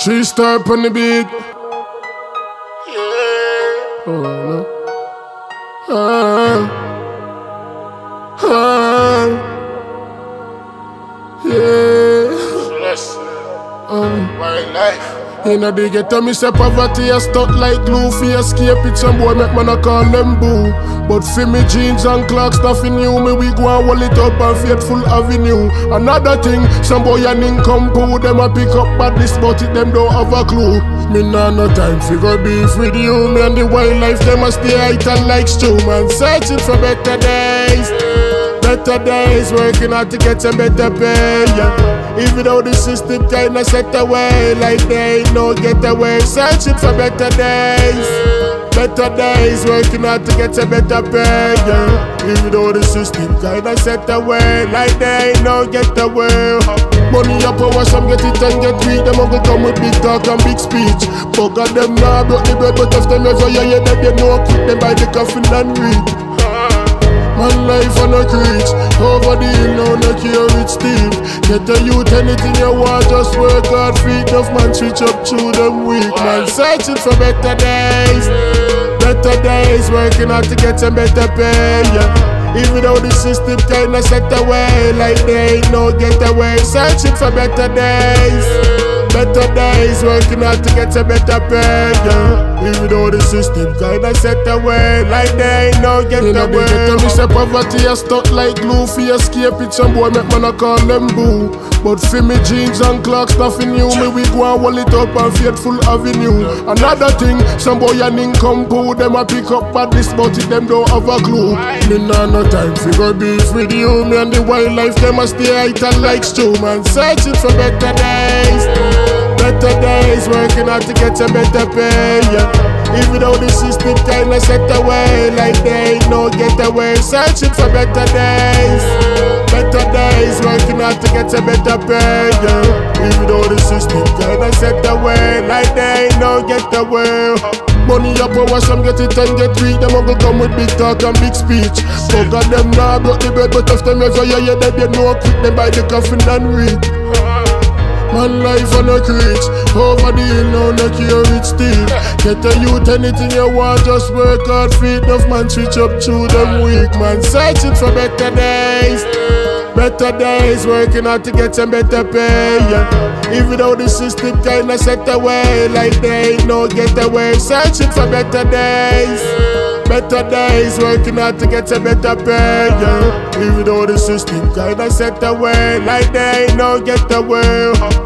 3-star on the beat. Yeah. Oh no. Yeah. Bless my life. Inna the ghetto, me say poverty a stuck like glue. Fi escape it, some boy make man a call them boo. But fi me jeans and clocks, nothing new. Me we go and hold it up on Faithful Avenue. Another thing, some boy a nincompoop. Them a pick up badness, but it them don't have a clue. Me nah no time fi go beef with you. Me and the wildlife, them a stay item like stew. Man searching for better days. Better days, working hard to get some better pay, yeah. Even though the system kinda set away, like they ain't no getaway. Searching for better days. Better days, working hard to get some better pay, yeah. Even though the system kinda set away, like they ain't no getaway. Money up power, some get it and get weak. Them go come with big talk and big speech. Bugger them now, broke the bread, but if them ever hear that they know quick, them buy the coffin and read. Man life on a creech, over the hill now no care it's steep. Get the youth anything you want, just work hard, feet enough man switch up through them weak. Man searching for better days. Better days, working hard to get some better pay, yeah. Even though the system kinda set away, like they ain't no getaway. Searching for better days. Better days, working hard to get a better pay, yeah. Even though the system kinda set away, like they ain't no getaway. You know, me say poverty a stuck like glue. Fi escape it, some boy make man a call them boo. But fi me jeans and clocks, nothing new. Me we go and hold it up on Faithful Avenue. Another thing, some boy a nincompoop. Them a pick up badness, but it them don't have a clue. Me nah no time fi go beef with you. Me and the wildlife, them a stay item like stew. Man searching for better days. Better days, working hard to get a better pay, yeah. Even though the system kinda set away, like they ain't no getaway. Searching for better days. Better days, working hard to get a better pay, yeah. Even though the system kinda set away, like they ain't no getaway. Money up power, some get it and get weak. Them go come with big talk and big speech. Bugger them now, broke the bread, but if them ever hear that they know quick, they buy the coffin and read. Man life on a creech, over the hill now no care it's steep. Get the youth anything you want, just work hard, feet enough man switch up through them weak. Man searching for better days. Better days, working hard to get some better pay, yeah. Even though the system kinda set away, like they ain't no getaway. Searching for better days. Better days, working hard to get a better pay, yeah. Even though the system kinda set away, like they ain't no getaway.